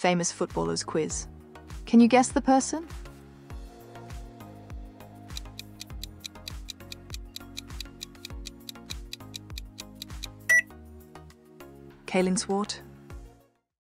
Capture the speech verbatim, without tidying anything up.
famous footballers quiz. Can you guess the person? Kaylin Swart,